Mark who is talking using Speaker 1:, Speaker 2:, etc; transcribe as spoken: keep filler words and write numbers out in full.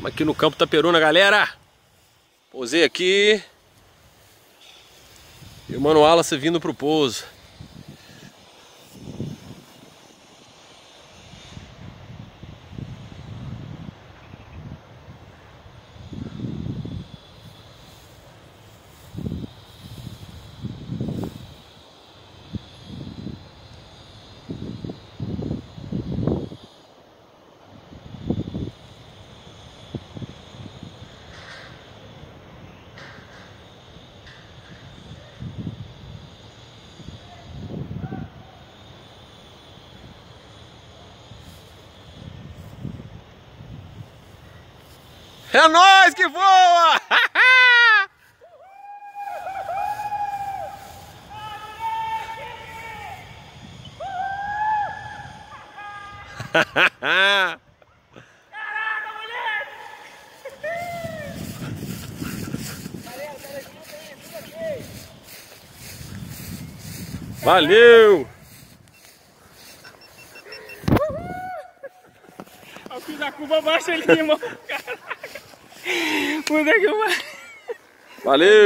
Speaker 1: Estamos aqui no Campo Itaperuna, galera. Pousei aqui. E o Mano Wallace vindo pro pouso. É nóis que voa!
Speaker 2: Caraca, moleque!
Speaker 1: Valeu!
Speaker 2: Eu fiz a curva baixa ali, irmão. Caraca! Puta que pariu!
Speaker 1: Valeu!